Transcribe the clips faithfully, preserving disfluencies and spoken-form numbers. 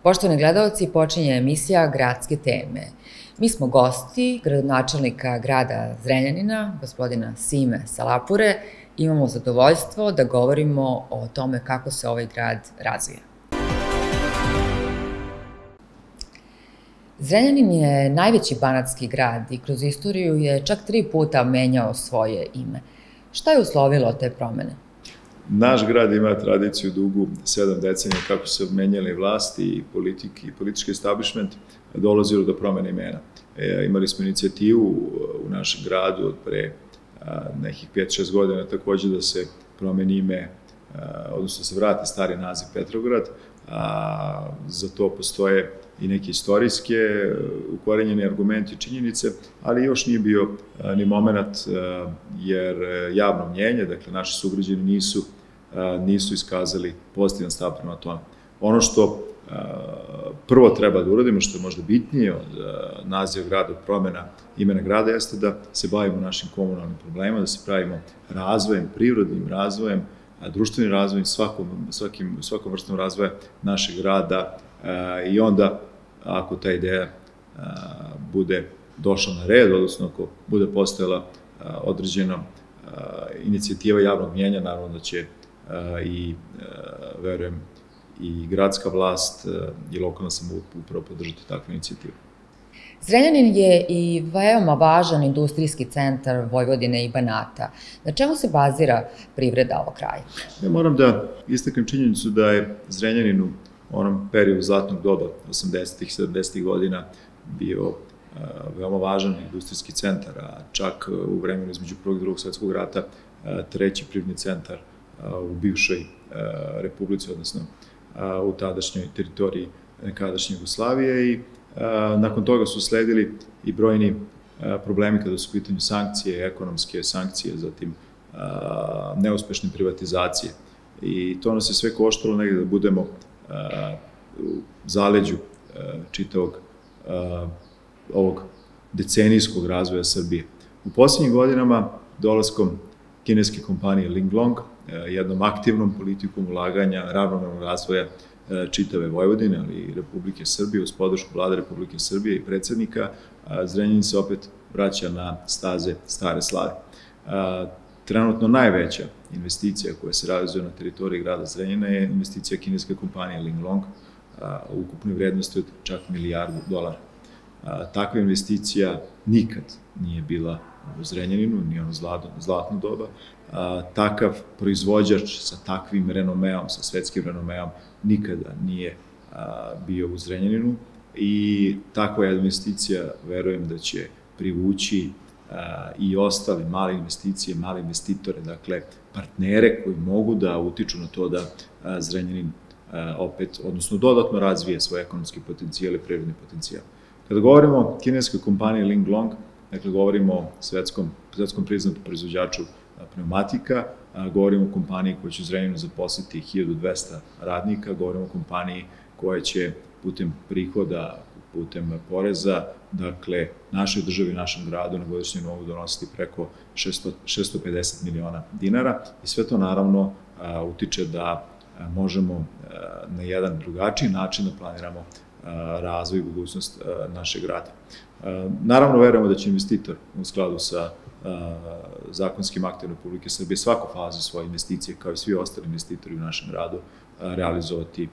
Poštovani gledalci, počinje emisija Gradske teme. Mi smo gosti gradonačelnika grada Zrenjanina, gospodina Sime Salapure. Imamo zadovoljstvo da govorimo o tome kako se ovaj grad razvija. Zrenjanin je najveći banatski grad i kroz istoriju je čak tri puta menjao svoje ime. Šta je uslovilo te promene? Naš grad ima tradiciju dugu sedam decenija kako su se menjali vlasti i politiki i politički establishment dolazilo do promene imena. E, imali smo inicijativu u našem gradu od pre a, nekih pet šest godina takođe da se promeni ime, a, odnosno se vrati stari naziv Petrograd. A, za to postoje i neke istorijske ukorenjene argumenti i činjenice, ali još nije bio a, ni moment a, jer javno mnjenje, dakle naši sugrađani nisu, a, nisu iskazali pozitivan stav prema tome. Ono što a, prvo treba da uradimo, što je možda bitnije od a, naziva grada, od promena imena grada, jeste da se bavimo našim komunalnim problemima, da se pravimo razvojem, prirodnim razvojem, društvenim razvojem, svakom, svakim, svakom vrstom razvoja našeg grada a, i onda, ako ta ideja a, bude došla na red, odnosno ako bude postojala a, određena a, inicijativa javnog mnjenja, naravno da će a, i, a, verujem, i gradska vlast a, i lokalna samouprava podržati takvu inicijativu. Zrenjanin je i veoma važan industrijski centar Vojvodine i Banata. Na čemu se bazira privreda ovog kraja? Ja moram da istaknem činjenicu da je Zrenjanin u onom periodu zlatnog doba, osamdesetih, sedamdesetih godina, bio uh, veoma važan industrijski centar, a čak u vremenu između Prvog i Drugog svetskog rata uh, treći privredni centar uh, u bivšoj uh, republici, odnosno uh, u tadašnjoj teritoriji nekadašnje Jugoslavije i A, nakon toga su sledili i brojni a, problemi kada su u pitanju sankcije, ekonomske sankcije, zatim a, neuspešne privatizacije. I to nas je sve koštalo negde da budemo a, u zaleđu a, čitavog a, ovog decenijskog razvoja Srbije. U posljednjih godinama dolaskom kineske kompanije Linglong, a, jednom aktivnom politikom ulaganja, ravnomernog razvoja čitave Vojvodine, ali i Republike Srbije, uz podršku Vlade Republike Srbije i predsednika, Zrenjanin se opet vraća na staze stare slave. Trenutno najveća investicija koja se realizuje na teritoriji grada Zrenjanina je investicija kineske kompanije Linglong u ukupnoj vrednosti od čak milijardu dolara. Takva investicija nikad nije bila u Zrenjaninu, ni ono zlatno doba. Takav proizvođač sa takvim renomeom, sa svetskim renomeom, nikada nije bio u Zrenjaninu i takva investicija, verujem da će privući i ostale male investicije, male investitore, dakle partnere koji mogu da utiču na to da Zrenjanin opet, odnosno dodatno razvije svoj ekonomski potencijal i privredni potencijal. Kada govorimo o kineskoj kompaniji Linglong, dakle govorimo o svetskom, svetskom priznatom proizvođaču pneumatika, govorimo o kompaniji koja će u Zrenjaninu zaposliti hiljadu dvesta radnika, govorimo o kompaniji koja će putem prihoda, putem poreza, dakle, našoj državi, našem gradu na godišnjem nivou donositi preko šesto pedeset miliona dinara i sve to naravno utiče da možemo na jedan drugačiji način da planiramo razvoj i budućnost našeg grada. Naravno, verujemo da će investitor u skladu sa zakonskim aktima Republike Srbije svaku fazu svoje investicije, kao i svi ostali investitori u našem gradu, realizovati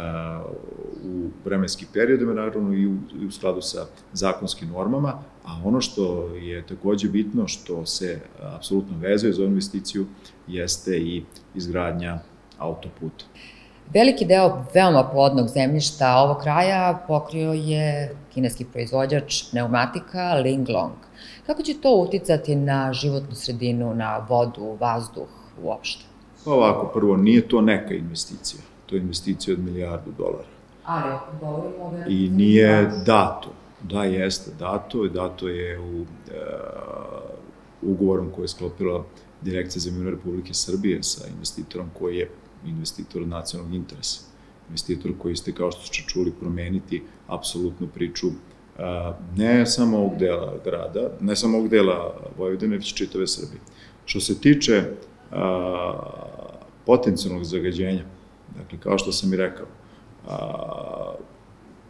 u vremenskim periodima, naravno i u skladu sa zakonskim normama, a ono što je takođe bitno, što se apsolutno vezuje za ovu investiciju, jeste i izgradnja autoputa. Veliki deo veoma plodnog zemljišta ovog kraja pokrio je kineski proizvođač pneumatika Linglong. Kako će to uticati na životnu sredinu, na vodu, vazduh uopšte? Pa ovako, prvo, nije to neka investicija. To je investicija od milijardu dolara. Ali, govorimo o velikom... I nije dato. Da, jeste dato. Dato je u ugovorom koji je sklopila Direkcija za imovinu Republike Srbije sa investitorom koji je investitor od nacionalnog interesa. Investitor koji ste, kao što ste čuli, promeniti apsolutnu priču ne samo ovog dela grada, ne samo ovog dela Vojvodine, već čitave Srbije. Što se tiče potencijalnog zagađenja, dakle, kao što sam i rekao,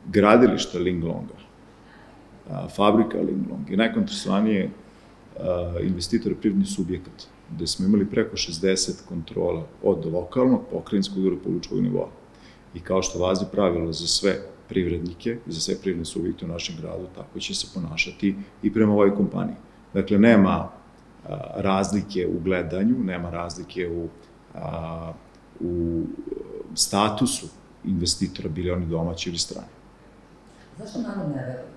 gradilišta Linglonga, fabrika Linglong i najkontrasovanije investitora privredni subjekat, gde smo imali preko šezdeset kontrola od lokalnog, pokrajinskog do republičkog nivoa. I kao što vazi pravilo za sve privrednike i za sve privredne subjekte u našem gradu, tako će se ponašati i prema ovoj kompaniji. Dakle, nema razlike u gledanju, nema razlike u, u statusu investitora, bili oni domaći ili strani. Zašto narod ne veruje?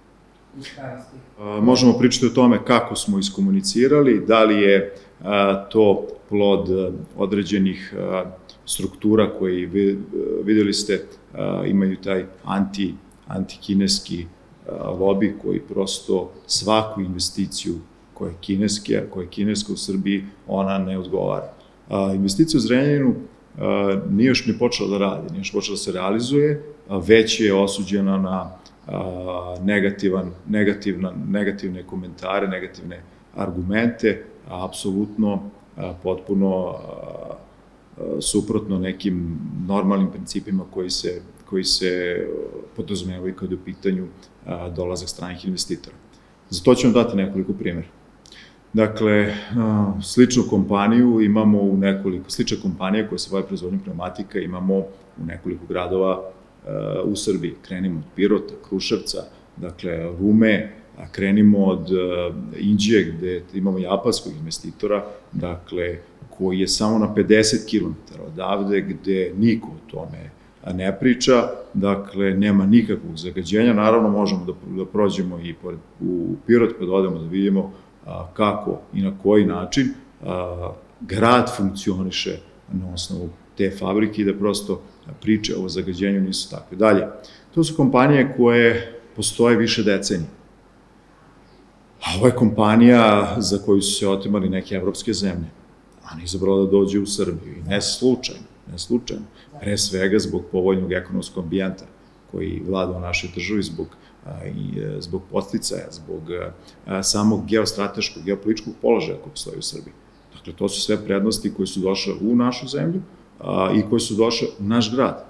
Možemo pričati o tome kako smo iskomunicirali, da li je to plod određenih struktura koji, videli ste, imaju taj anti, antikineski lobi koji prosto svaku investiciju koja je kineska, koja je kineska u Srbiji, ona ne odgovara. Investicija u Zrenjaninu nije još ni počela da radi, nije još počela da se realizuje, već je osuđena na negativan, negativna, negativne komentare, negativne argumente, apsolutno potpuno suprotno nekim normalnim principima koji se, koji se podrazumevaju kada je u pitanju dolazak stranih investitora. Za to ću vam dati nekoliko primjera. Dakle, sličnu kompaniju imamo u nekoliko, slične kompanije koje se bave proizvodnjom pneumatika imamo u nekoliko gradova u Srbiji. Krenimo od Pirota, Kruševca, dakle Rume, krenimo od Inđije gde imamo japanskog investitora, dakle, koji je samo na pedeset kilometara odavde, gde niko o tome ne priča, dakle, nema nikakvog zagađenja. Naravno, možemo da prođemo i u Pirot, pa da odemo da vidimo kako i na koji način grad funkcioniše na osnovu te fabrike i da prosto priče o zagađenju nisu takve. Dalje, to su kompanije koje postoje više decenije. A ovo je kompanija za koju su se otimali neke evropske zemlje, a ne izabrala da dođe u Srbiju. I ne slučajno, ne slučajno. Pre svega zbog povoljnog ekonomskog ambijenta koji vlada u našoj državi, zbog, i, zbog podsticaja, zbog samog geostrateškog, geopolitičkog položaja koji postoji u Srbiji. Dakle, to su sve prednosti koje su došle u našu zemlju i koje su došle u naš grad.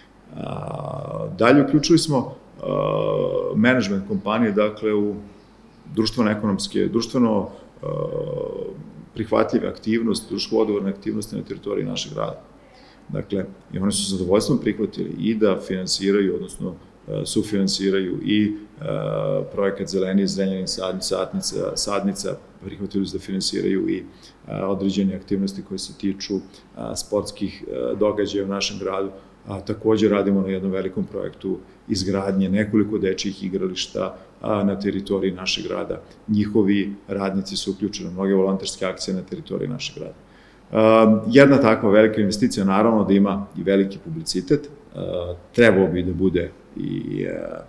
Dalje uključili smo menadžment kompanije, dakle, u društveno-ekonomske, društveno prihvatljive aktivnosti, društveno odgovorne aktivnosti na teritoriji našeg grada. Dakle, i oni su zadovoljstvom prihvatili i da finansiraju, odnosno sufinansiraju i projekat Zelenije Zrenjanin sadnica, sadnica, prihvatili su da finansiraju i određene aktivnosti koje se tiču sportskih događaja u našem gradu. Takođe radimo na jednom velikom projektu izgradnje nekoliko dečjih igrališta na teritoriji našeg grada. Njihovi radnici su uključeni u mnoge volonterske akcije na teritoriji našeg grada. Jedna takva velika investicija, naravno da ima i veliki publicitet, trebao bi da bude i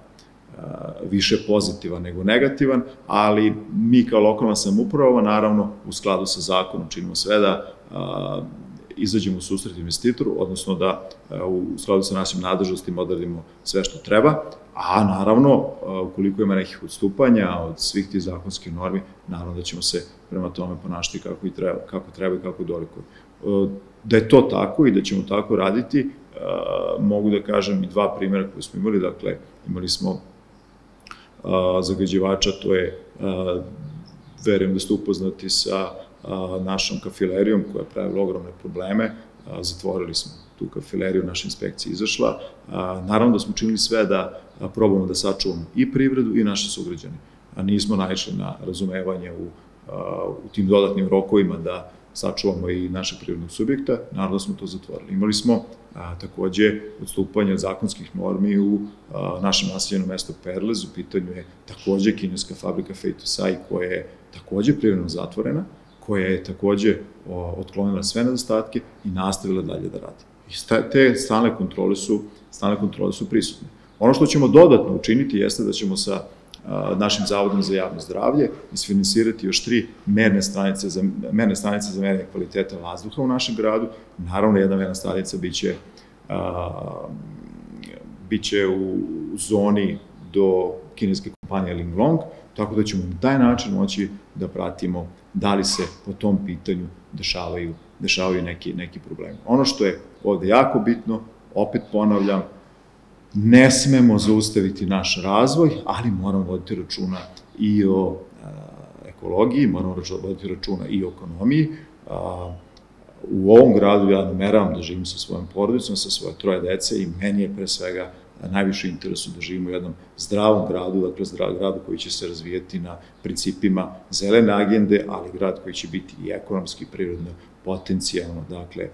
više pozitivan nego negativan, ali mi kao lokalna samouprava, naravno, u skladu sa zakonom činimo sve da izađemo u susret investitoru, odnosno da u skladu sa našim nadležnostima odradimo sve što treba, a naravno, ukoliko ima nekih odstupanja od svih tih zakonskih normi, naravno da ćemo se prema tome ponašati kako i treba, kako treba i kako dolikuje. Da je to tako i da ćemo tako raditi, mogu da kažem i dva primjera koje smo imali. Dakle, imali smo zagađivača, to je, verujem da ste upoznati sa našom kafilerijom koja je pravila ogromne probleme, zatvorili smo tu kafileriju, naša inspekcija izašla. Naravno da smo činili sve da probamo da sačuvamo i privredu i naše sugrađane. Nismo naišli na razumevanje u, u tim dodatnim rokovima da sačuvamo i našeg privrednog subjekta, naravno da smo to zatvorili. Imali smo a, takođe odstupanje od zakonskih normi u a, našem naseljenom mestu Perlez, u pitanju je takođe kineska fabrika Feitosai koja je takođe privredno zatvorena, koja je takođe o, otklonila sve nedostatke i nastavila dalje da radi. I sta, te stalne kontrole su, stalne kontrole su prisutne. Ono što ćemo dodatno učiniti jeste da ćemo sa našim zavodom za javno zdravlje isfinansirati još tri merne stanice za, merne stanice za merenje kvaliteta vazduha u našem gradu. Naravno, jedna merna stanica biće, a, biće u zoni do kineske kompanije Linglong, tako da ćemo na taj način moći da pratimo da li se po tom pitanju dešavaju, dešavaju neki, neki problemi. Ono što je ovde jako bitno, opet ponavljam, ne smemo zaustaviti naš razvoj, ali moramo voditi računa i o ekologiji, moramo voditi računa i o ekonomiji. U ovom gradu ja nameravam da živim sa svojom porodicom, sa svoje troje dece i meni je pre svega najviše interesu da živimo u jednom zdravom gradu, dakle zdravom gradu koji će se razvijati na principima zelene agende, ali grad koji će biti i ekonomski, prirodno, potencijalno, dakle,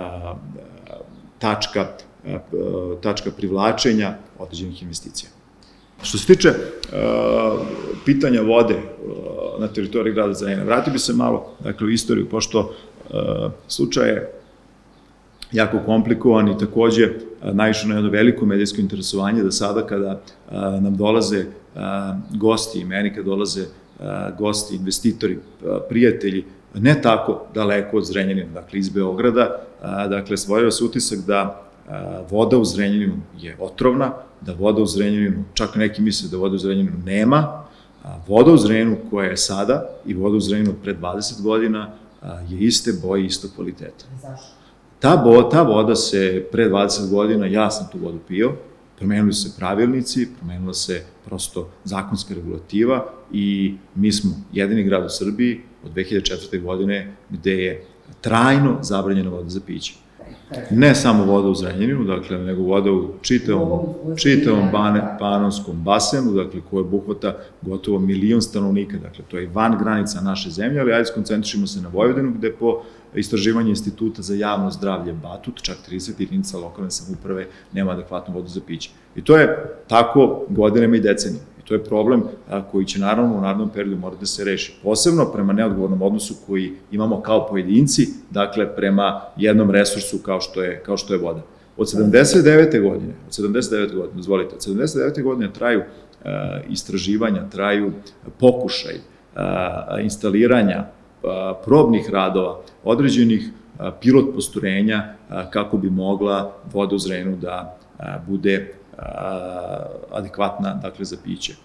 tačka, tačka privlačenja određenih investicija. Što se tiče pitanja vode na teritoriji grada Zrenjanina, vratio bi se malo, dakle, u istoriju, pošto slučaj je jako komplikovan i takođe naišao na jedno veliko medijsko interesovanje da sada kada nam dolaze gosti i meni kad dolaze gosti, investitori, prijatelji, ne tako daleko od Zrenjanina, dakle iz Beograda, dakle stvorio se utisak da voda u Zrenjaninu je otrovna, da voda u Zrenjaninu, čak neki misle da voda u Zrenjaninu nema, voda u Zrenjaninu koja je sada i voda u Zrenjaninu pre dvadeset godina je iste boje i istog kvaliteta. Zašto? Ta voda se pre dvadeset godina, ja sam tu vodu pio, promenili su se pravilnici, promenila se prosto zakonska regulativa i mi smo jedini grad u Srbiji od dve hiljade četvrte. godine gde je trajno zabranjena voda za piće. Ne samo voda u Zrenjaninu, dakle, nego voda u čitavom Panonskom basenu, dakle, koje obuhvata gotovo milion stanovnika, dakle, to je van granica naše zemlje, ali ajde skoncentrišimo se na Vojvodinu, gde po istraživanju Instituta za javno zdravlje Batut, čak trideset jedinica lokalne samouprave nema adekvatnu vodu za piće. I to je tako godinama i decenijama. To je problem koji će naravno u narednom periodu morati da se reši. Posebno prema neodgovornom odnosu koji imamo kao pojedinci, dakle prema jednom resursu kao što je, kao što je voda. Od sedamdeset devete. godine, od sedamdeset devete. godine, dozvolite, od sedamdeset devete. godine traju istraživanja, traju pokušaj instaliranja probnih radova, određenih pilot postrojenja kako bi mogla voda u Zrenjaninu da bude adekvatna, dakle, za piće.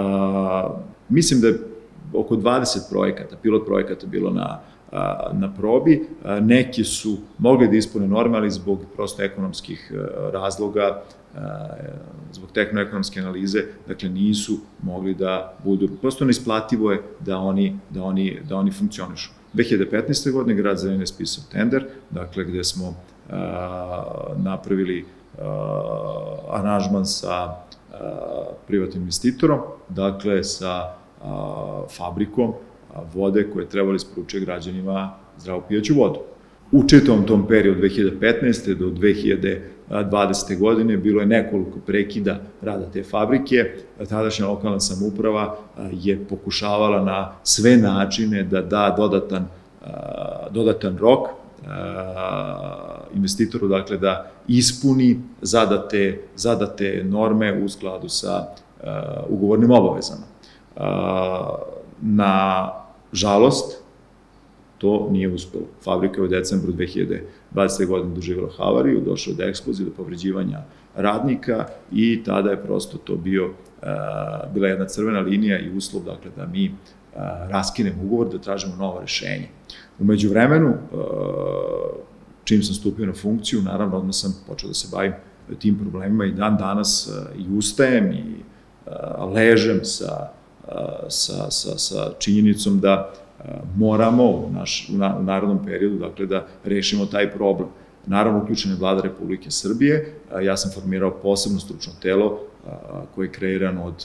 Mislim da je oko dvadeset projekata, pilot projekata bilo na, na probi. Neki su mogli da ispune norme, ali zbog prosto ekonomskih razloga, zbog tehnoekonomske analize, dakle, nisu mogli da budu, prosto neisplativo je da oni, da oni, da oni funkcionišu. dve hiljade petnaeste. godine grad Zrenjanin je spisao tender, dakle, gde smo napravili aranžman sa privatnim investitorom, dakle sa fabrikom vode koje je trebalo isporučiti građanima zdravu pijaću vodu. U čitavom tom periodu dve hiljade petnaeste. do dve hiljade dvadesete. godine bilo je nekoliko prekida rada te fabrike. Tadašnja lokalna samouprava je pokušavala na sve načine da da dodatan, dodatan rok investitoru, dakle, da ispuni zadate, zadate norme u skladu sa ugovornim obavezama. Na žalost, to nije uspelo. Fabrika je u decembru dve hiljade dvadesete. godine doživjela havariju, došlo do eksplozije, do povređivanja radnika i tada je prosto to bio, bila jedna crvena linija i uslov, dakle, da mi raskinemo ugovor, da tražimo novo rešenje. U međuvremenu, čim sam stupio na funkciju, naravno, odmah sam počeo da se bavim tim problemima i dan danas i ustajem i ležem sa, sa, sa, sa činjenicom da moramo u, naš, u narednom periodu, dakle, da rešimo taj problem. Naravno, uključena je Vlada Republike Srbije, ja sam formirao posebno stručno telo koje je kreirano od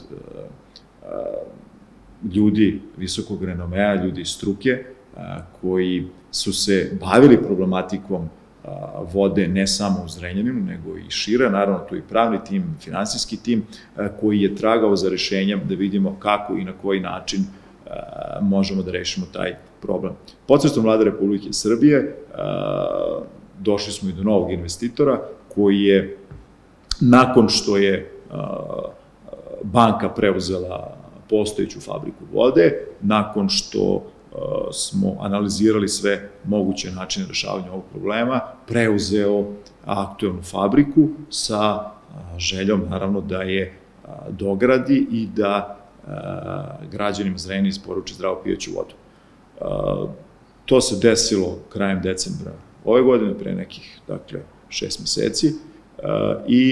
ljudi visokog renomea, ljudi iz struke, koji su se bavili problematikom vode ne samo u Zrenjaninu, nego i šire, naravno tu i pravni tim, finansijski tim, koji je tragao za rešenjem da vidimo kako i na koji način možemo da rešimo taj problem. Posredstvom Vlade Republike Srbije došli smo i do novog investitora koji je, nakon što je banka preuzela postojeću fabriku vode, nakon što smo analizirali sve moguće načine rešavanja ovog problema, preuzeo aktuelnu fabriku sa željom, naravno, da je dogradi i da građanima Zrenjanina isporuči zdravu pijaću vodu. To se desilo krajem decembra ove godine, pre nekih, dakle, šest meseci, i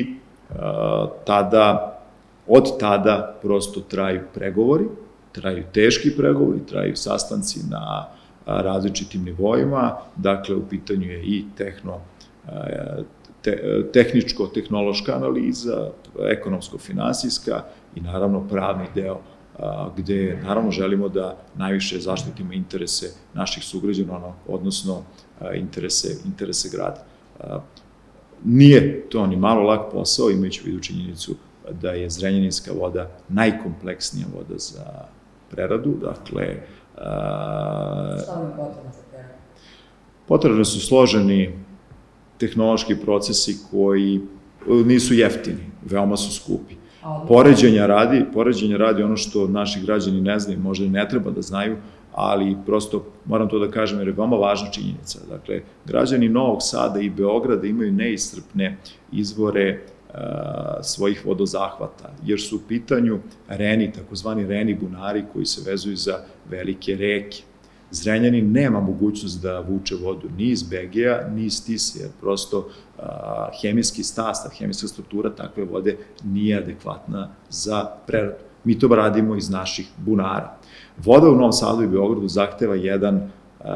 tada, od tada prosto traju pregovori, traju teški pregovori, traju sastanci na različitim nivoima, dakle, u pitanju je i tehno, te, tehničko-tehnološka analiza, ekonomsko-finansijska i naravno pravni deo, gde naravno želimo da najviše zaštitimo interese naših sugrađana, odnosno interese, interese grada. Nije to ni malo lak posao, imajući u vidu činjenicu da je Zrenjaninska voda najkompleksnija voda za preradu, dakle... Šta vam je potrebno za preradu? Potrebno su složeni tehnološki procesi koji nisu jeftini, veoma su skupi. Poređenja radi, poređenja radi ono što naši građani ne znaju, možda i ne treba da znaju, ali prosto moram to da kažem jer je veoma važna činjenica. Dakle, građani Novog Sada i Beograda imaju neiscrpne izvore svojih vodozahvata, jer su u pitanju reni, takozvani reni bunari koji se vezuju za velike reke. Zrenjanin nema mogućnost da vuče vodu ni iz Begeja, ni iz Tise, jer prosto hemijski sastav, hemijska struktura takve vode nije adekvatna za preradu. Mi to radimo iz naših bunara. Voda u Novom Sadu i Beogradu zahteva jedan,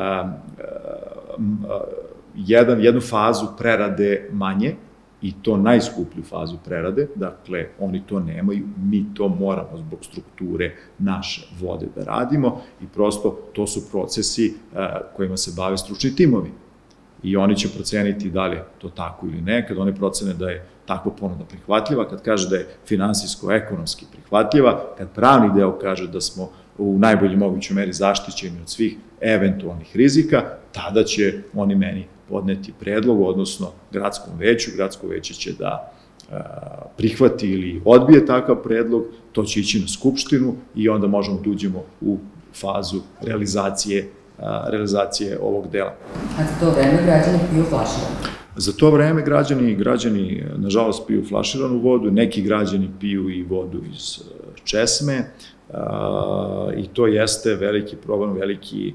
jedan, jednu fazu prerade manje, i to najskuplju fazu prerade, dakle, oni to nemaju, mi to moramo zbog strukture naše vode da radimo i prosto to su procesi kojima se bave stručni timovi. I oni će proceniti da li je to tako ili ne, kad oni procene da je takva ponuda prihvatljiva, kad kaže da je finansijsko-ekonomski prihvatljiva, kad pravni deo kaže da smo u najboljoj mogućoj meri zaštićeni od svih eventualnih rizika, tada će oni meni podneti predlog, odnosno gradskom veću, gradsko veće će da prihvati ili odbije takav predlog, to će ići na skupštinu i onda možemo da uđemo u fazu realizacije, realizacije ovog dela. A za to vreme građani piju flaširanu? Za to vreme građani, građani, nažalost, piju flaširanu vodu, neki građani piju i vodu iz česme i to jeste veliki problem, veliki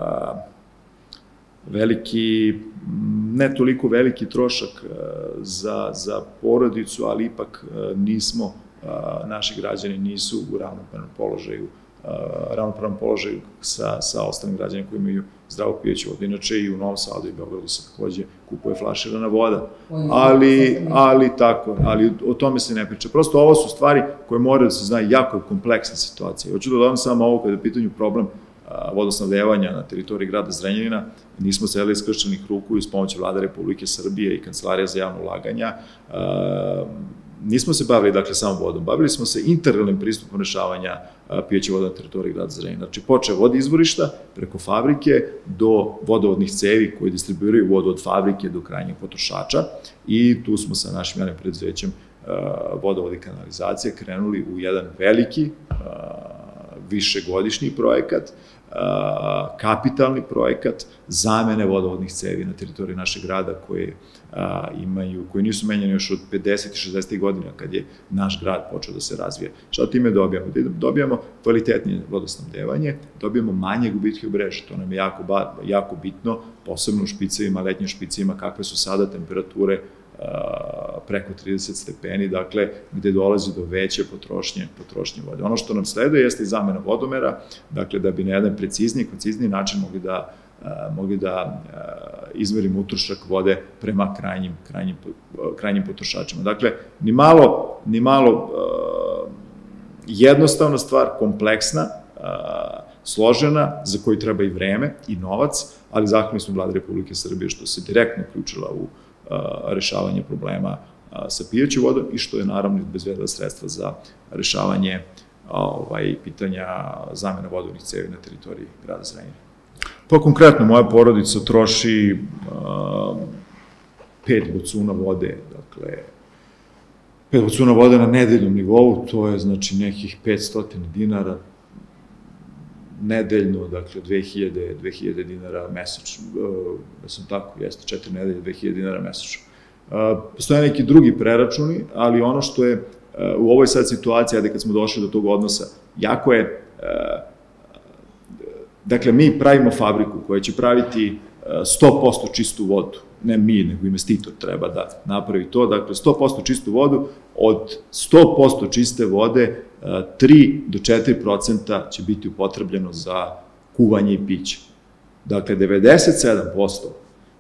veliki, ne toliko veliki trošak za, za porodicu, ali ipak nismo, naši građani nisu u ravnopravnom položaju, ravnopravnom položaju sa, sa ostalim građanima koji imaju zdravo pijeću vodu. Inače i u Novom Sadu i Beogradu se takođe kupuje flaširana voda, ali, ali tako, ali o tome se ne priča. Prosto ovo su stvari koje moraju da se znaju, jako je kompleksna situacija. Hoću da dodam samo ovo kada je pitanju problem vodosnabdevanja na teritoriji grada Zrenjanina. Nismo sedeli iskrštenih ruku i s pomoću Vlade Republike Srbije i Kancelarije za javno ulaganja. Nismo se bavili, dakle, samo vodom. Bavili smo se integralnim pristupom rešavanja pijeće vode na teritoriji grada Zrenjanina. Znači, počeo od izvorišta, preko fabrike, do vodovodnih cevi koji distribuiraju vodu od fabrike do krajnjeg potrošača i tu smo sa našim javnim preduzećem vodovod i kanalizacije krenuli u jedan veliki, višegodišnji projekat, kapitalni projekat zamene vodovodnih cevi na teritoriji našeg grada koje imaju, koji nisu menjani još od pedesetih i šezdesetih godina kad je naš grad počeo da se razvija. Šta time dobijamo? Dobijamo kvalitetnije vodosnabdevanje, dobijamo manje gubitke u mreži, to nam je jako, jako bitno, posebno u špicevima, letnjim špicevima, kakve su sada temperature preko trideset stepeni, dakle, gde dolazi do veće potrošnje, potrošnje vode. Ono što nam sleduje jeste i zamena vodomera, dakle, da bi na jedan precizniji, koncizniji način mogli da, mogli da izmerimo utrošak vode prema krajnjim, krajnjim, krajnjim potrošačima. Dakle, ni malo, ni malo jednostavna stvar, kompleksna, složena, za koju treba i vreme i novac, ali zahvalni smo Vlade Republike Srbije što se direktno uključila u rešavanje problema sa pijećom vodom i što je naravno obezbedila sredstva za rešavanje ovaj, pitanja zamene vodovnih cevi na teritoriji grada Zrenjanina. Pa konkretno, moja porodica troši uh, pet bocuna vode, dakle, pet bocuna vode na nedeljnom nivou, to je znači nekih petsto dinara nedeljno, dakle, dve hiljade dinara mesečno, da sam tako, jeste, četiri nedelje, dve hiljade dinara mesečno. Postoje neki drugi preračuni, ali ono što je u ovoj sad situaciji, ajde kad smo došli do tog odnosa, jako je, dakle, mi pravimo fabriku koja će praviti sto posto čistu vodu, ne mi, nego investitor treba da napravi to, dakle sto posto čistu vodu, od sto posto čiste vode tri do četiri procenta će biti upotrebljeno za kuvanje i piće. Dakle, devedeset sedam posto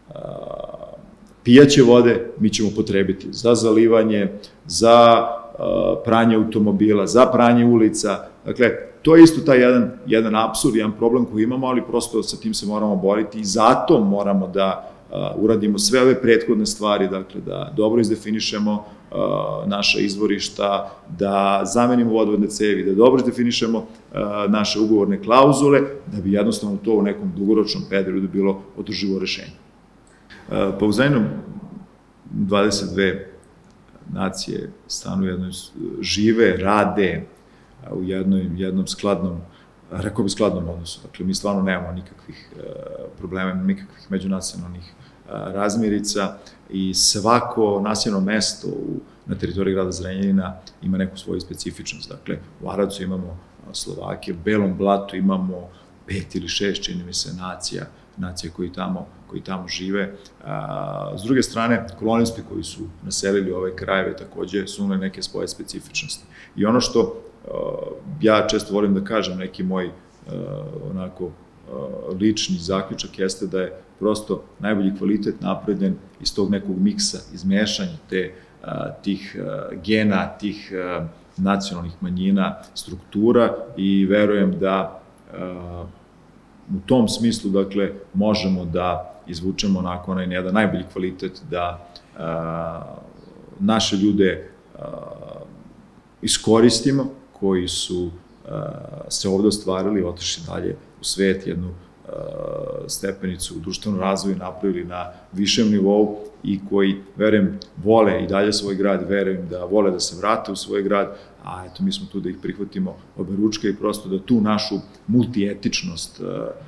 pijaće vode mi ćemo potrebiti za zalivanje, za pranje automobila, za pranje ulica. Dakle, to je isto taj jedan, jedan apsurd, jedan problem koji imamo, ali prosto sa tim se moramo boriti i zato moramo da uradimo sve ove prethodne stvari, dakle, da dobro izdefinišemo naša izvorišta, da zamenimo vodovodne cevi, da dobro izdefinišemo naše ugovorne klauzule, da bi jednostavno to u nekom dugoročnom periodu bilo održivo rešenje. Pa u zajednom dvadeset dve nacije stanu jednoj, žive, rade u jednoj, jednom skladnom, rekao bi skladnom odnosu. Dakle, mi stvarno nemamo nikakvih problema, nikakvih međunacionalnih razmirica i svako naseljeno mesto u, na teritoriji grada Zrenjanina ima neku svoju specifičnost. Dakle, u Aradcu imamo Slovake, u Belom Blatu imamo pet ili šest, čini mi se, nacija, nacije koji tamo, koji tamo žive. A, s druge strane, kolonisti koji su naselili ove krajeve takođe su imali neke svoje specifičnosti. I ono što a, ja često volim da kažem, neki moj a, onako a, lični zaključak jeste da je prosto najbolji kvalitet napravljen iz tog nekog miksa, izmešanja te, a, tih a, gena, tih a, nacionalnih manjina, struktura i verujem da a, u tom smislu, dakle, možemo da izvučemo onako onaj jedan najbolji kvalitet, da a, naše ljude a, iskoristimo, koji su a, se ovde ostvarili, otišli dalje u svet, jednu a, stepenicu u društvenom razvoju napravili na višem nivou i koji, verujem, vole i dalje svoj grad, verujem da vole da se vrate u svoj grad, a eto, mi smo tu da ih prihvatimo obe ručke i prosto da tu našu multietičnost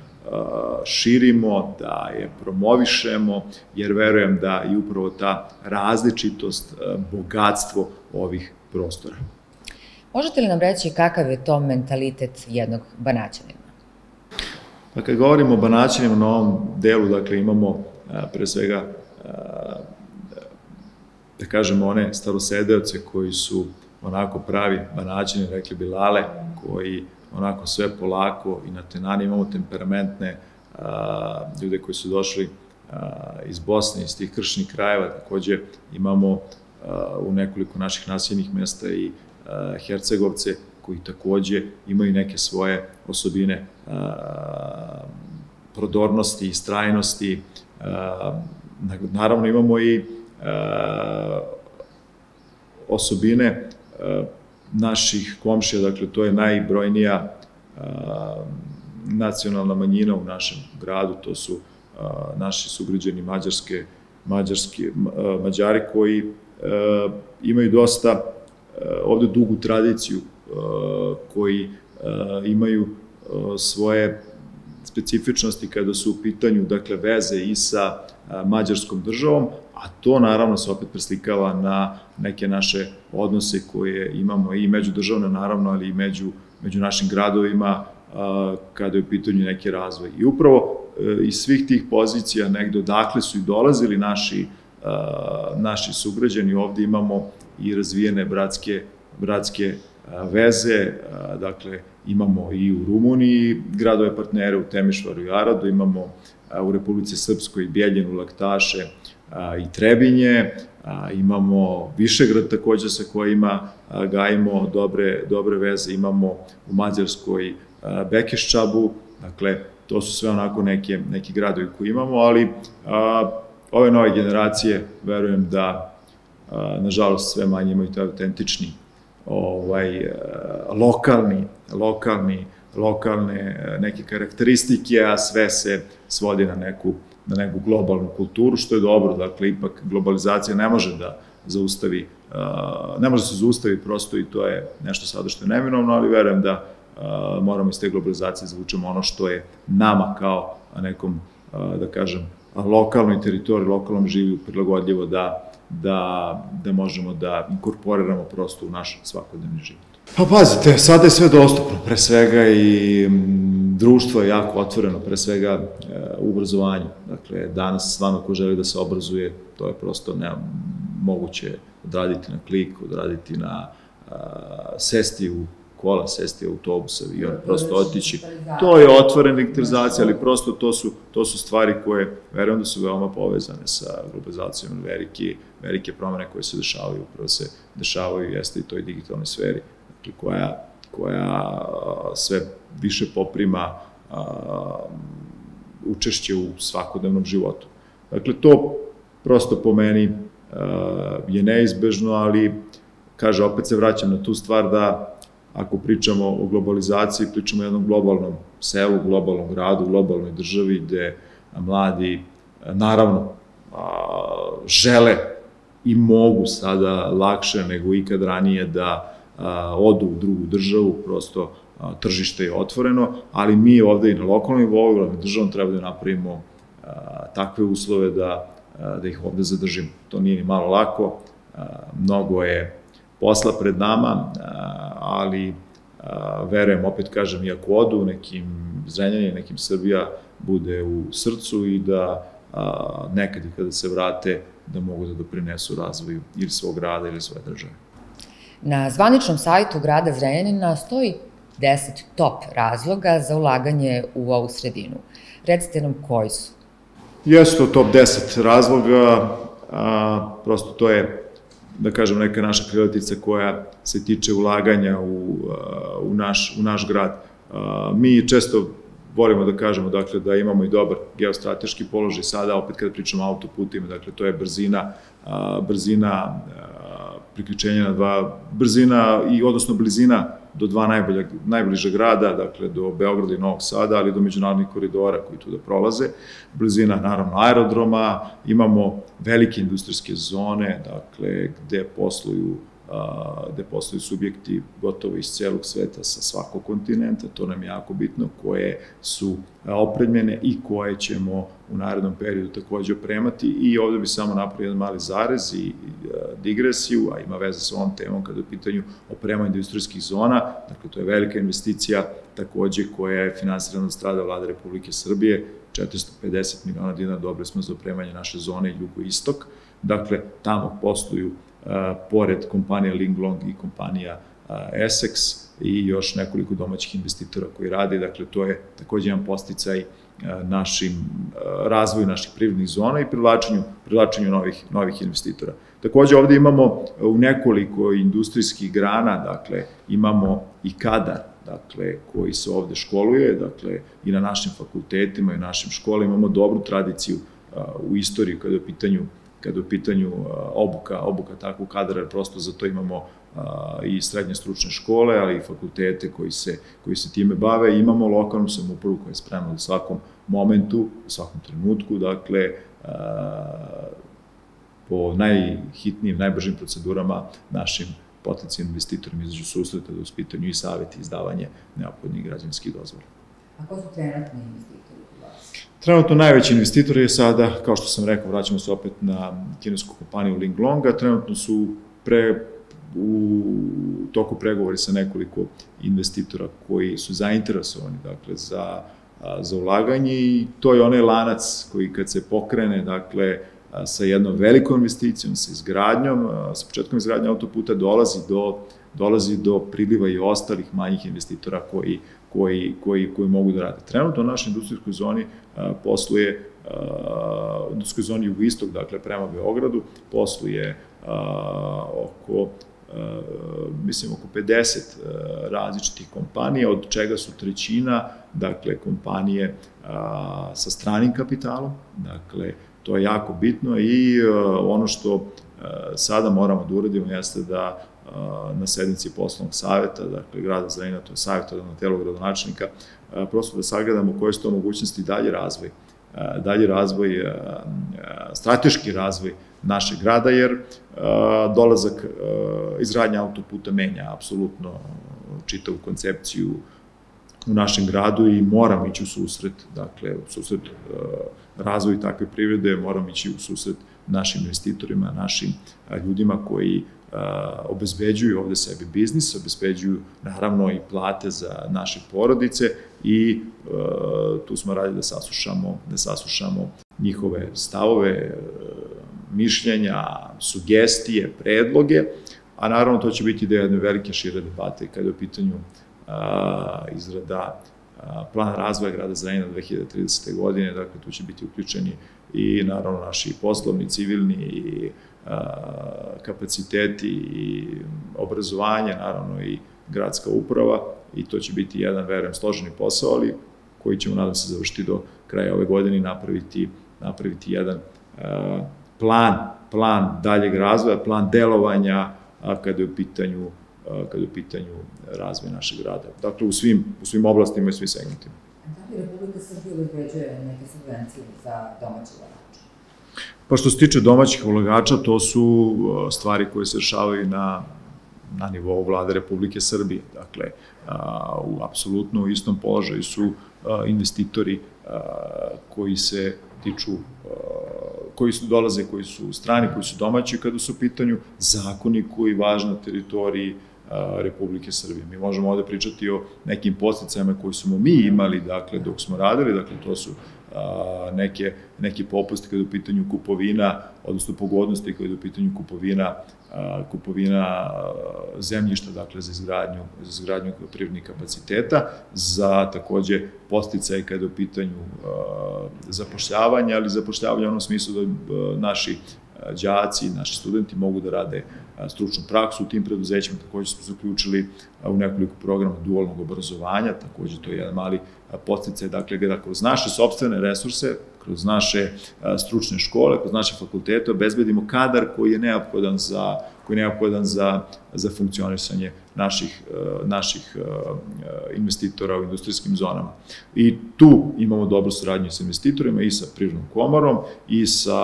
širimo, da je promovišemo, jer verujem da i upravo ta različitost, bogatstvo ovih prostora. Možete li nam reći kakav je to mentalitet jednog Banaćanina? Pa kad govorimo o Banaćanima na ovom delu, dakle, imamo pre svega, da kažemo, one starosedeoce koji su onako pravi Banaćani, rekli bi Lale, koji onako sve polako i na tenani, imamo temperamentne a, ljude koji su došli a, iz Bosne, iz tih kršnih krajeva, takođe imamo a, u nekoliko naših naseljenih mesta i a, Hercegovce koji takođe imaju neke svoje osobine a, prodornosti, istrajnosti, a, naravno imamo i a, osobine a, naših komšija, dakle, to je najbrojnija a, nacionalna manjina u našem gradu, to su a, naši sugrađani mađarske, mađarski, a, Mađari koji a, imaju dosta a, ovde dugu tradiciju, a, koji a, imaju a, svoje specifičnosti kada su u pitanju, dakle, veze i sa a, mađarskom državom, a to naravno se opet preslikava na neke naše odnose koje imamo i međudržavne naravno, ali i među, među našim gradovima a, kada je u pitanju neki razvoj. I upravo a, iz svih tih pozicija negde odakle su i dolazili naši, a, naši sugrađani, ovde imamo i razvijene bratske, bratske a, veze, a, dakle imamo i u Rumuniji gradove partnere, u Temišvaru i Aradu, imamo a, u Republici Srpskoj Bjeljinu, Laktaše, i Trebinje, imamo Višegrad takođe sa kojima gajimo dobre, dobre veze, imamo u Mađarskoj Bekeščabu, dakle, to su sve onako neke, neki gradovi koji imamo, ali a, ove nove generacije, verujem da, a, nažalost, sve manje imaju taj autentični, ovaj, a, lokalni, lokalni, lokalne neke karakteristike, a sve se svodi na neku na neku globalnu kulturu, što je dobro, dakle, ipak globalizacija ne može da zaustavi, ne može da se zaustavi prosto i to je nešto sada što je neminovno, ali verujem da moramo iz te globalizacije izvučemo ono što je nama kao nekom, da kažem, lokalnoj teritoriji, lokalnom življu prilagodljivo da, da, da možemo da inkorporiramo prosto u naš svakodnevni život. Pa pazite, sada je sve dostupno, pre svega i društvo je jako otvoreno, pre svega u obrazovanju. Dakle, danas stvarno ko želi da se obrazuje, to je prosto nemoguće odraditi na klik, odraditi na sesti u kola, sesti u autobusa i prosto otići. To je otvorena digitalizacija, ali prosto to su, to su stvari koje, verujem da su veoma povezane sa globalizacijom, velike, velike promene koje se dešavaju, upravo se dešavaju, jeste i toj digitalnoj sferi, dakle, koja, koja sve više poprima a, učešće u svakodnevnom životu. Dakle, to prosto po meni a, je neizbežno, ali, kaže, opet se vraćam na tu stvar da ako pričamo o globalizaciji, pričamo o jednom globalnom selu, globalnom gradu, globalnoj državi gde mladi, naravno, žele i mogu sada lakše nego ikad ranije da odu u drugu državu, prosto tržište je otvoreno, ali mi ovde i na lokalnom nivou, na državom treba da napravimo takve uslove da, da ih ovde zadržimo. To nije ni malo lako, mnogo je posla pred nama, ali verujem, opet kažem, i ako odu nekim Zrenjanin, nekim Srbija bude u srcu i da nekad i kada se vrate da mogu da doprinesu razvoju ili svog grada ili svoje države. Na zvaničnom sajtu grada Zrenjanina stoji deset top razloga za ulaganje u ovu sredinu. Recite nam koji su? Jesu to top deset razloga, prosto to je, da kažem, neka naša krilatica koja se tiče ulaganja u, u, naš, u naš grad. Mi često volimo da kažemo, dakle, da imamo i dobar geostrateški položaj sada, opet kada pričamo o autoputima, dakle, to je brzina, brzina priključenja na dva, brzina i odnosno blizina do dva najbolja, najbliža grada, dakle, do Beograda i Novog Sada, ali do međunarodnih koridora koji tu da prolaze. Blizina, naravno, aerodroma, imamo velike industrijske zone, dakle, gde posluju gde posluju subjekti gotovo iz celog sveta sa svakog kontinenta, to nam je jako bitno, koje su opremljene i koje ćemo u narednom periodu takođe opremati. I ovde bi samo napravio jedan mali zarez i digresiju, a ima veze sa ovom temom kada je u pitanju opremanja industrijskih zona. Dakle, to je velika investicija takođe koja je finansirana od strane Vlade Republike Srbije, četiristo pedeset miliona dinara dobili smo za opremanje naše zone jugoistok. Dakle, tamo posluju pored kompanija Linglong i kompanija Essex i još nekoliko domaćih investitora koji rade. Dakle, to je takođe jedan podsticaj našim razvoju naših privrednih zona i privlačenju, privlačenju novih, novih investitora. Takođe, ovde imamo u nekoliko industrijskih grana, dakle, imamo i kadar, dakle, koji se ovde školuje, dakle, i na našim fakultetima i našim školama imamo dobru tradiciju u istoriji kada je u pitanju kada je u pitanju obuka, obuka takvog kadra, jer prosto za to imamo i srednje stručne škole, ali i fakultete koji se, koji se time bave. Imamo lokalnu samoupravu koja je spremna u svakom momentu, u svakom trenutku, dakle, po najhitnijim, najbržim procedurama našim potencijalnim investitorima izađu susreta da je u pitanju i savjet i izdavanje neophodnih građevinskih dozvola. A ko su trenutni investitori? Trenutno najveći investitor je sada, kao što sam rekao, vraćamo se opet na kinesku kompaniju Linglonga, trenutno su pre, u toku pregovori sa nekoliko investitora koji su zainteresovani, dakle, za, za ulaganje i to je onaj lanac koji kad se pokrene, dakle, sa jednom velikom investicijom, sa izgradnjom, sa početkom izgradnje autoputa dolazi do, dolazi do priliva i ostalih manjih investitora koji Koji, koji, koji mogu da rade. Trenutno u našoj industrijskoj zoni a, posluje, a, u industrijskoj zoni jugoistok, dakle prema Beogradu, posluje a, oko, a, mislim, oko pedeset a, različitih kompanija, od čega su trećina, dakle, kompanije a, sa stranim kapitalom, dakle, to je jako bitno i a, ono što a, sada moramo da uradimo jeste da na sednici poslovnog saveta, dakle, grada Zrenjanina, to je savjetodavno telo gradonačelnika, prosto da sagledamo koje su to mogućnosti dalje razvoj, dalje razvoj, strateški razvoj našeg grada, jer dolazak izgradnja autoputa menja apsolutno čitavu koncepciju u našem gradu i moramo ići u susret, dakle, u susret razvoju takve privrede, moramo ići u susret našim investitorima, našim ljudima koji obezbeđuju ovde sebi biznis, obezbeđuju naravno i plate za naše porodice i tu smo radili da saslušamo, da saslušamo njihove stavove, mišljenja, sugestije, predloge, a naravno to će biti deo jedne velike šire debate kada je u pitanju izrada plana razvoja grada Zrenjanina do dve hiljade tridesete. godine, dakle tu će biti uključeni i naravno naši poslovni, civilni i kapaciteti i obrazovanje, naravno i gradska uprava, i to će biti jedan, verujem, složeni posao, ali koji ćemo, nadam se, završiti do kraja ove godine i napraviti, napraviti jedan plan, plan daljeg razvoja, plan delovanja kada je u pitanju, kada je u pitanju razvoj našeg grada. Dakle, u svim, u svim oblastima i svim segmentima. Da li Republika Srbija obezbeđuje neke subvencije za domaće ulagače? Pa što se tiče domaćih ulagača, to su stvari koje se rešavaju na, na nivou vlade Republike Srbije. Dakle, u apsolutno istom položaju su investitori koji se tiču, koji su dolaze, koji su strani, koji su domaći, kada su u pitanju zakoni koji važe na teritoriji Republike Srbije. Mi možemo ovde pričati o nekim podsticajima koji smo mi imali, dakle, dok smo radili, dakle, to su neke, neki popusti kada je u pitanju kupovina, odnosno pogodnosti kada je u pitanju kupovina, kupovina zemljišta, dakle, za izgradnju, za izgradnju privrednih kapaciteta, za takođe podsticaje kada je u pitanju zapošljavanja, ali zapošljavanja u onom smislu da naši đaci, naši studenti mogu da rade stručnu praksu u tim preduzećima. Takođe smo se uključili u nekoliko programa dualnog obrazovanja, takođe to je jedan mali podsticaj, dakle, da kroz naše sopstvene resurse, kroz naše stručne škole, kroz naše fakultete obezbedimo kadar koji je neophodan za, koji je neophodan za, za funkcionisanje naših, naših investitora u industrijskim zonama. I tu imamo dobru saradnju sa investitorima i sa Privrednom komorom i sa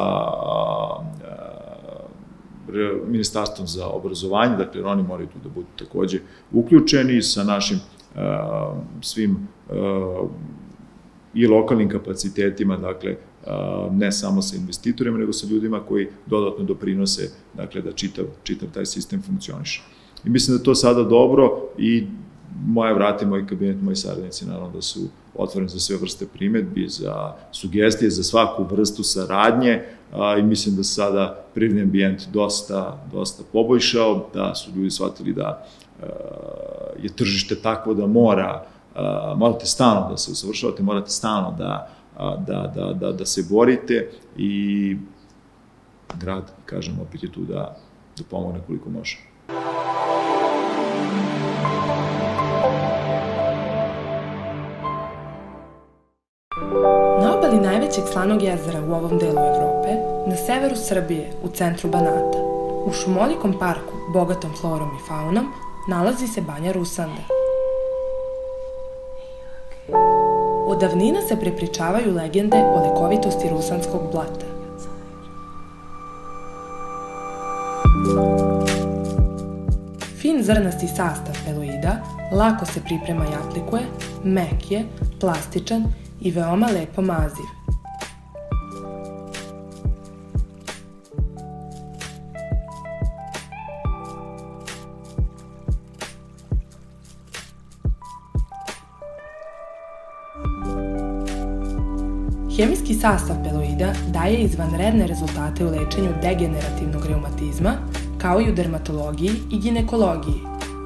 Ministarstvom za obrazovanje, dakle, oni moraju tu da budu takođe uključeni sa našim svim i lokalnim kapacitetima, dakle, ne samo sa investitorima, nego sa ljudima koji dodatno doprinose, dakle, da čitav, čitav taj sistem funkcioniše. I mislim da to sada dobro i moje vrate, moj kabinet, moji saradnici, naravno da su otvoreni za sve vrste primetbi, za sugestije, za svaku vrstu saradnje, i mislim da se sada privredni ambijent dosta, dosta poboljšao, da su ljudi shvatili da je tržište takvo da mora, morate stalno da se usavršavate, morate stalno da, da, da, da, da se borite, i grad, kažem, opet je tu da, da pomogne koliko može. Na obali najvećeg slanog jezera u ovom delu Evrope, na severu Srbije, u centru Banata, u šumolikom parku, bogatom florom i faunom, nalazi se banja Rusanda. Od davnina se prepričavaju legende o lekovitosti rusanskog blata. Fin zrnasti sastav peloida lako se priprema i aplikuje, mek je, plastičan i veoma lepo maziv. Hemijski sastav peloida daje izvanredne rezultate u lečenju degenerativnog reumatizma, kao i u dermatologiji i ginekologiji.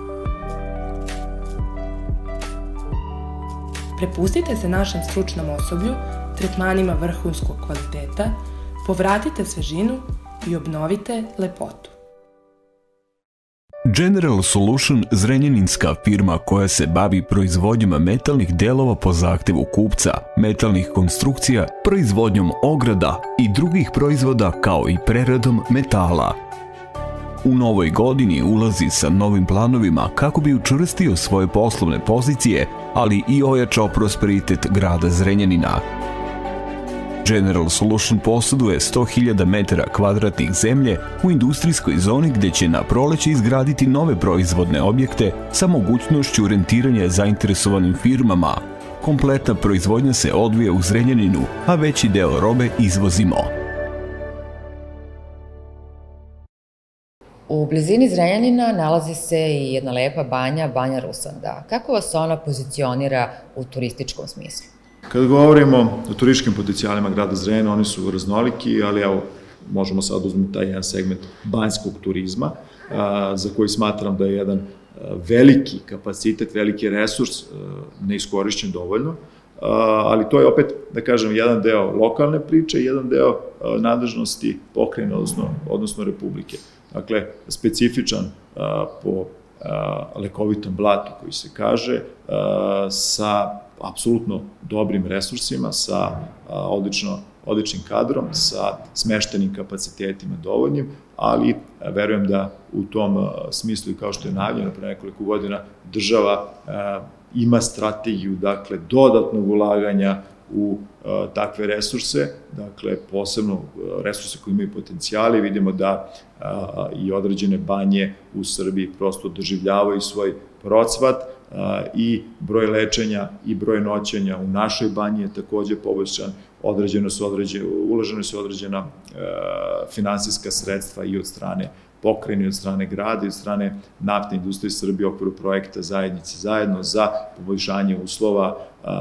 Prepustite se našem stručnom osoblju, tretmanima vrhunskog kvaliteta, povratite svežinu i obnovite lepotu. General Solution, zrenjaninska firma koja se bavi proizvodnjom metalnih delova po zahtevu kupca, metalnih konstrukcija, proizvodnjom ograda i drugih proizvoda, kao i preradom metala. U novoj godini ulazi sa novim planovima kako bi učvrstio svoje poslovne pozicije, ali i ojačao prosperitet grada Zrenjanina. General Solution posjeduje sto hiljada metara kvadratnih zemlje u industrijskoj zoni gde će na proleće izgraditi nove proizvodne objekte sa mogućnošću rentiranja zainteresovanim firmama. Kompletna proizvodnja se odvija u Zrenjaninu, a veći deo robe izvozimo. U blizini Zrenjanina nalazi se i jedna lepa banja, Banja Rusanda. Kako vas ona pozicionira u turističkom smislu? Kada govorimo o turističkim potencijalima grada Zrenjanina, oni su raznoliki, ali evo, možemo sad uzmeti taj jedan segment banjskog turizma, za koji smatram da je jedan veliki kapacitet, veliki resurs, neiskorišćen dovoljno, ali to je opet, da kažem, jedan deo lokalne priče i jedan deo nadležnosti pokrajine, odnosno Republike. Dakle, specifičan po lekovitom blatu, koji se kaže, sa apsolutno dobrim resursima, sa odličnim kadrom, sa smeštenim kapacitetima dovoljnim, ali verujem da u tom smislu, i kao što je najavljeno pre nekoliko godina, država ima strategiju, dakle, dodatnog ulaganja u takve resurse, dakle, posebno resurse koji imaju potencijali. Vidimo da i određene banje u Srbiji prosto doživljavaju svoj procvat i broj lečenja i broj noćenja u našoj banji je takođe poboljšan, uložene su određena finansijska sredstva i od strane pokrajine, od strane grada i od strane naftne industrije Srbije u okviru projekta Zajednice zajedno za poboljšanje uslova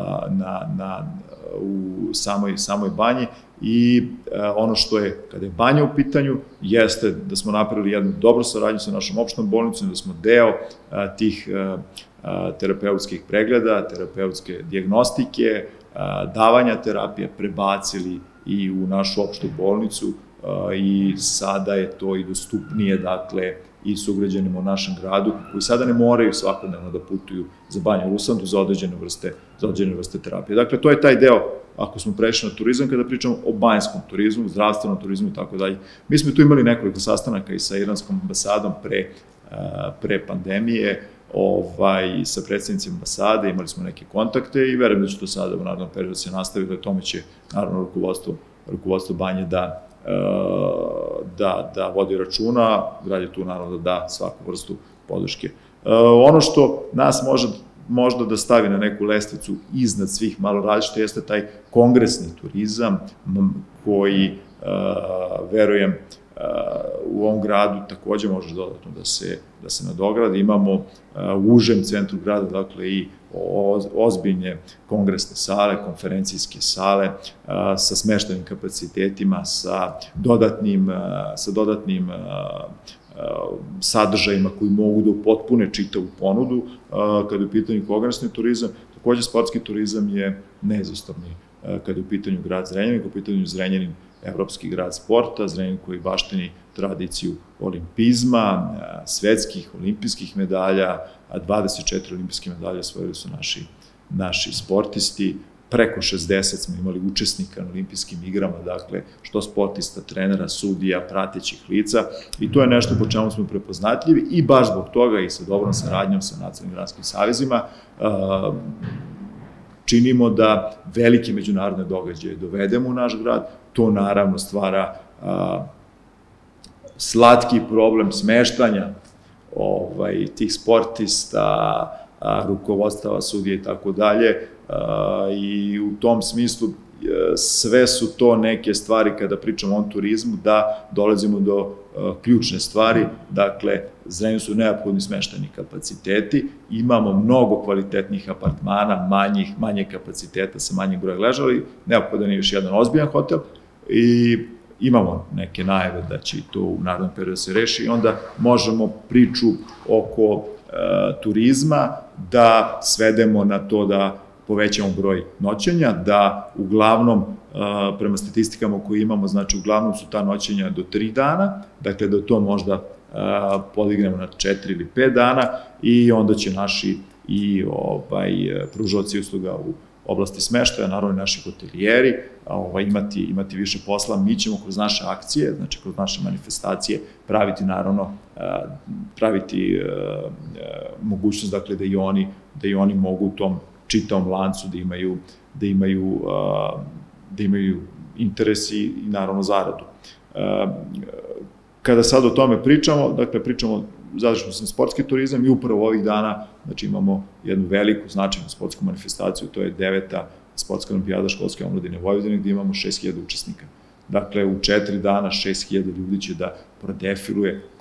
u samoj banji. I ono što je, kada je banja u pitanju, jeste da smo napravili jednu dobru saradnju sa našom opštnom bolnicom, da smo deo tih terapeutskih pregleda, terapeutske dijagnostike, davanja terapije prebacili i u našu opštu bolnicu i sada je to i dostupnije, dakle, i sugrađanima u našem gradu, koji sada ne moraju svakodnevno da putuju za Banju Rusandu za određene vrste terapije. Dakle, to je taj deo, ako smo prešli na turizam, kada pričamo o banjskom turizmu, zdravstvenom turizmu i tako dalje. Mi smo tu imali nekoliko sastanaka i sa iranskom ambasadom pre pandemije, sa predstavnicima ambasade, imali smo neke kontakte i verujem da će to sada u narednom periodu se nastaviti, da tome će naravno rukovodstvo banje da da vodi računa, grad je tu naravno da da svaku vrstu podrške. Ono što nas može možda da stavi na neku lestvicu iznad svih malo različite jeste taj kongresni turizam koji, verujem, u ovom gradu takođe može dodatno da se nadogradi. Imamo u užem centru grada, dakle, i ozbiljne kongresne sale, konferencijske sale sa smeštenim kapacitetima, sa dodatnim sadržajima koji mogu da upotpune čitavu ponudu. Kada je u pitanju kongresni turizam, takođe sportski turizam je neizostavni kada je u pitanju grad Zrenjanin, kada je u pitanju Zrenjanin evropski grad sporta, Zrenjanin koji baštini tradiciju olimpizma, svetskih olimpijskih medalja, a dvadeset četiri olimpijske medalje osvojili su naši sportisti, preko šezdeset smo imali učesnika na olimpijskim igrama, dakle, što sportista, trenera, sudija, pratećih lica, i to je nešto po čemu smo prepoznatljivi i baš zbog toga i sa dobrom saradnjom sa nacionalnim gradskim savezima činimo da velike međunarodne događaje dovedemo u naš grad. To naravno stvara slatki problem smeštanja tih sportista, rukovodstava, sudija i tako dalje, i u tom smislu sve su to neke stvari kada pričamo o turizmu da dolazimo do ključne stvari. Dakle, Zrenjaninu su neophodni smešteni kapaciteti, imamo mnogo kvalitetnih apartmana, manje kapaciteta sa manjim brojem ležaja, ali neophodan je još jedan ozbiljan hotel i imamo neke najave da će i to u narednom periodu se reši i onda možemo priču oko turizma da svedemo na to da povećamo broj noćenja, da uglavnom, prema statistikama koje imamo, znači uglavnom su ta noćenja do tri dana, dakle da to možda podignemo na četiri ili pet dana i onda će naši i pružaoci usluga u oblasti smeštaja, naravno i naši hotelijeri, imati više posla. Mi ćemo kroz naše akcije, znači kroz naše manifestacije praviti naravno, praviti mogućnost, dakle, da i oni mogu u tom čitavom lancu da imaju interes i naravno zaradu. Kada sad o tome pričamo, dakle pričamo zadržano sam sportski turizam i upravo ovih dana, znači imamo jednu veliku značajnu sportsku manifestaciju, to je deveta sportska olimpijada školske omladine Vojvodine gde imamo šest hiljada učesnika. Dakle, u četiri dana šest hiljada ljudi će da prodefiluje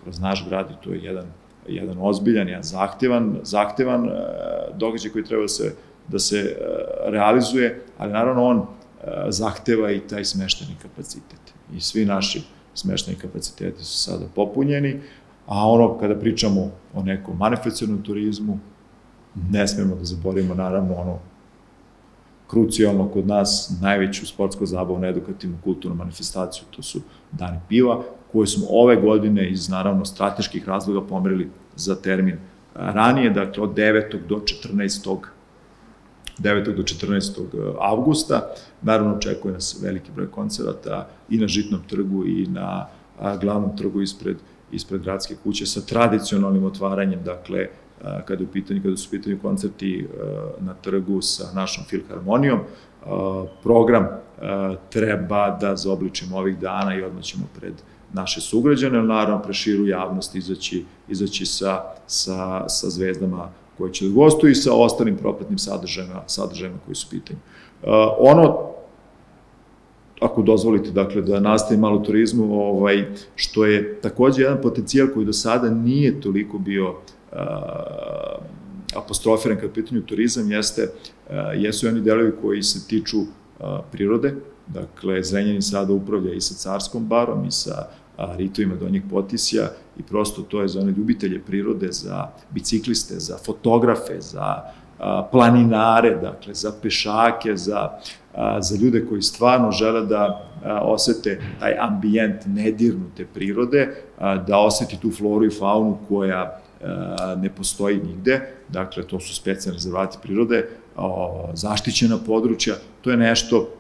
kroz naš grad i to je jedan, jedan ozbiljan, jedan zahtevan, zahtevan događaj koji treba da se, da se realizuje, ali naravno on zahteva i taj smešteni kapacitet. I svi naši smešteni kapaciteti su sada popunjeni, a ono kada pričamo o nekom manifestacionom turizmu, ne smemo da zaboravimo naravno ono krucijalno kod nas najveću sportsko zabavnu, edukativnu, kulturnu manifestaciju, to su Dani piva, koje smo ove godine iz naravno strateških razloga pomerili za termin ranije, dakle od devetog do četrnaestog devetog do četrnaestog avgusta. Naravno, očekuje nas veliki broj koncerata i na Žitnom trgu i na glavnom trgu ispred, ispred gradske kuće sa tradicionalnim otvaranjem, dakle, kada, u pitanju, kada su u pitanju koncerti na trgu sa našom filharmonijom. Program treba da zaobličimo ovih dana i odmah ćemo pred naše sugrađane, ali naravno preširu javnost izaći, izaći sa, sa, sa zvezdama koje će da gostuju i sa ostalim propratnim sadržajima, sadržajima koji su u pitanju. Ono, ako dozvolite, dakle, da nastavim malo turizmu, ovaj, što je takođe jedan potencijal koji do sada nije toliko bio apostrofiran kad pitanju turizam, jeste, jesu i oni delovi koji se tiču prirode. Dakle, Zrenjanin sada upravlja i sa Carskom barom i sa ritovima Donjeg Potisja i prosto to je za one ljubitelje prirode, za bicikliste, za fotografe, za planinare, dakle, za pešake, za, za ljude koji stvarno žele da osete taj ambijent nedirnute prirode, da oseti tu floru i faunu koja ne postoji nigde, dakle, to su specijalni rezervati prirode, zaštićena područja, to je nešto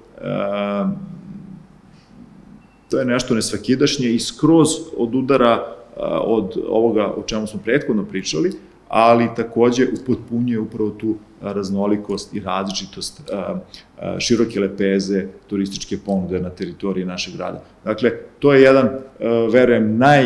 to je nešto nesvakidašnje i skroz od udara od ovoga o čemu smo prethodno pričali, ali takođe upotpunjuje upravo tu raznolikost i različitost široke lepeze turističke ponude na teritoriji našeg grada. Dakle, to je jedan, verujem, naj,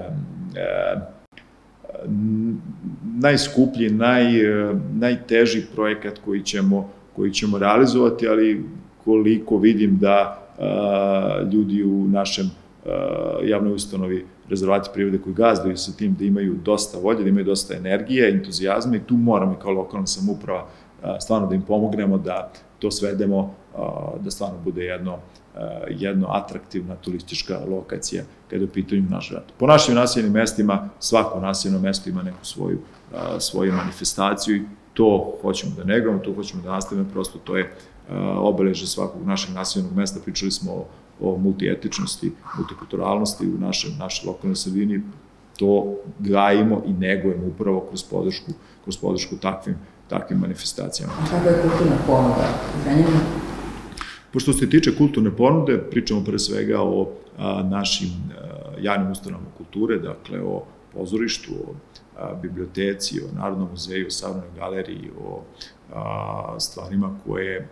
najskuplji, naj, najteži projekat koji ćemo, koji ćemo realizovati, ali koliko vidim da ljudi u našem javnoj ustanovi rezervati prirode koji gazduju sa tim da imaju dosta volje, da imaju dosta energije, entuzijazma i tu moramo kao lokalna samouprava stvarno da im pomognemo da to svedemo, da stvarno bude jedno, jedno atraktivna turistička lokacija kada je u pitanju naš grad. Po našim naseljenim mestima, svako naseljeno mesto ima neku svoju, svoju manifestaciju i to hoćemo da negujemo, to hoćemo da nastavimo, prosto to je obeležje svakog našeg naseljenog mesta. Pričali smo o, o multietičnosti, multikulturalnosti u našem, našoj lokalnoj sredini, to gajimo i negujemo upravo kroz podršku, kroz podršku takvim, takvim manifestacijama. A kako je kulturna ponuda Zrenjanina? Pošto se tiče kulturne ponude, pričamo pre svega o a, našim a, javnim ustanovama kulture, dakle o pozorištu, o a, biblioteci, o Narodnom muzeju, o Savnoj galeriji, o a, stvarima koje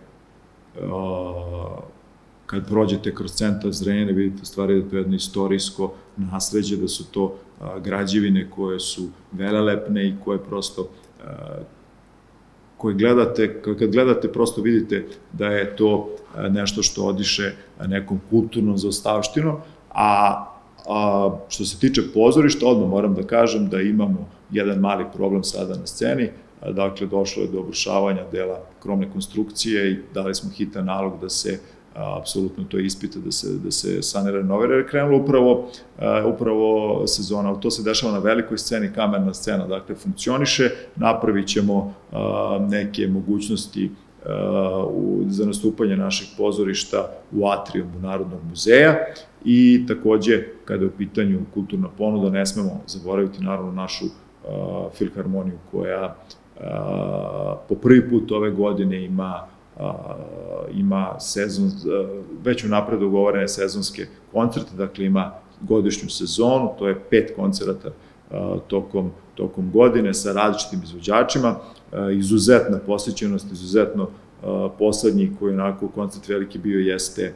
a, kad prođete kroz centar Zrenjanina vidite stvari da to je jedno istorijsko nasleđe, da su to a, građevine koje su velelepne i koje prosto a, koje gledate, kad gledate prosto vidite da je to nešto što odiše nekom kulturnom zaostavštinom, a, a što se tiče pozorišta, odmah moram da kažem da imamo jedan mali problem sada na sceni, dakle došlo je do obrušavanja dela krovne konstrukcije i dali smo hitan nalog da se apsolutno to ispita, da se, da se sanira i renovira, jer je krenulo upravo, upravo sezona. To se dešava na velikoj sceni, kamerna scena, dakle, funkcioniše, napravit ćemo neke mogućnosti za nastupanje našeg pozorišta u atrijumu Narodnog muzeja i takođe, kada je u pitanju kulturna ponuda, ne smemo zaboraviti naravno našu filharmoniju koja po prvi put ove godine ima ima sezon, već unapred dogovorene sezonske koncerte, dakle ima godišnju sezonu, to je pet koncerata tokom, tokom godine sa različitim izvođačima, izuzetna posjećenost, izuzetno poslednji koji onako koncert veliki bio jeste,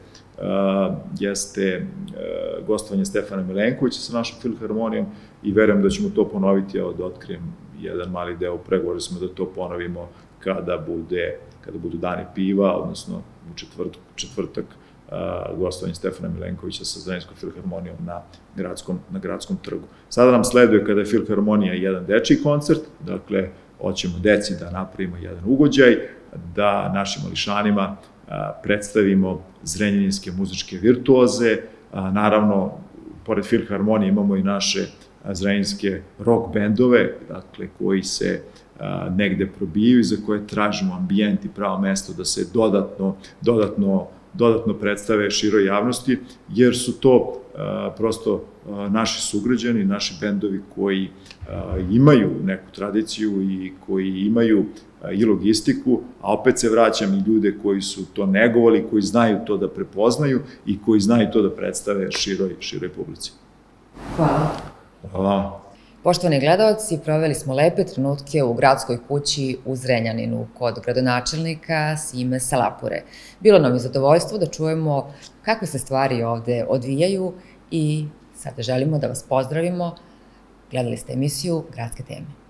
jeste gostovanje Stefana Milenkovića sa našom filharmonijom i verujem da ćemo to ponoviti, evo da otkrijem jedan mali deo, pregovori smo da to ponovimo kada bude kada budu dani piva, odnosno u četvrt, četvrtak gostovanje Stefana Milenkovića sa Zrenjskom filharmonijom na gradskom, na gradskom trgu. Sada nam sleduje, kada je filharmonija, jedan dečiji koncert, dakle, hoćemo deci da napravimo jedan ugođaj, da našim mališanima predstavimo zrenjaninske muzičke virtuoze. Naravno, pored filharmonije imamo i naše zrenjaninske rock bendove, dakle, koji se negde probijaju i za koje tražimo ambijent i pravo mesto da se dodatno, dodatno, dodatno predstave široj javnosti, jer su to prosto naši sugrađani, naši bendovi koji imaju neku tradiciju i koji imaju i logistiku, a opet se vraćam i ljude koji su to negovali, koji znaju to da prepoznaju i koji znaju to da predstave široj, široj publici. Hvala. Hvala. Poštovani gledalci, proveli smo lepe trenutke u gradskoj kući u Zrenjaninu kod gradonačelnika Sime Salapure. Bilo nam je zadovoljstvo da čujemo kakve se stvari ovde odvijaju i sada želimo da vas pozdravimo. Gledali ste emisiju Gradske teme.